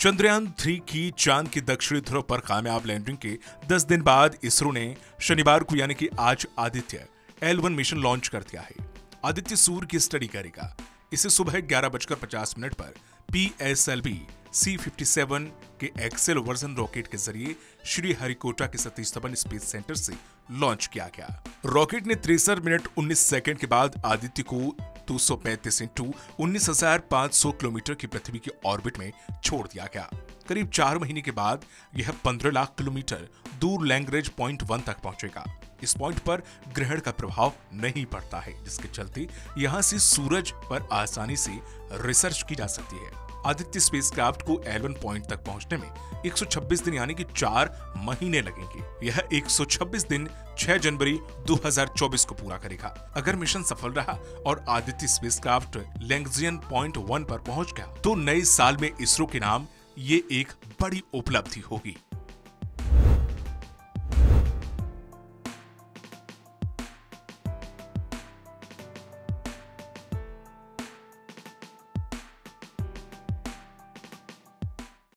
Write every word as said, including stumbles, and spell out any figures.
Chandrayaan three की चांद की दक्षिणी ध्रुव पर कामयाब लैंडिंग के दस दिन बाद इसरो ने शनिवार को यानी कि आज Aditya L one mission launch कर दिया है। आदित्य सूर्य की स्टडी करेगा। इसे सुबह ग्यारह बजकर पचास मिनट पर P S L V C fifty seven के एक्सेल वर्जन रॉकेट के जरिए श्री हरिकोटा के सतीश धवन स्पेस सेंटर से लॉन्च किया गया। रॉकेट ने तिरसठ मिनट उन्नीस सेकंड के बाद आदित्य को दो सौ पैंतीस इंटू उन्नीस हजार पाँच सौ किलोमीटर की पृथ्वी की ऑर्बिट में छोड़ दिया गया। करीब चार महीने के बाद यह पंद्रह लाख किलोमीटर दूर लैंग्रेज पॉइंट वन तक पहुंचेगा। इस पॉइंट पर ग्रहण का प्रभाव नहीं पड़ता है, जिसके चलते यहां से सूरज पर आसानी से रिसर्च की जा सकती है। आदित्य स्पेसक्राफ्ट को एल वन पॉइंट तक पहुंचने में एक सौ छब्बीस दिन यानी कि चार महीने लगेंगे। यह एक सौ छब्बीस दिन छह जनवरी दो हज़ार चौबीस को पूरा करेगा। अगर मिशन सफल रहा और Aditya spacecraft Lagrangian point one पर पहुंच गया तो नए साल में इसरो के नाम ये एक बड़ी उपलब्धि होगी।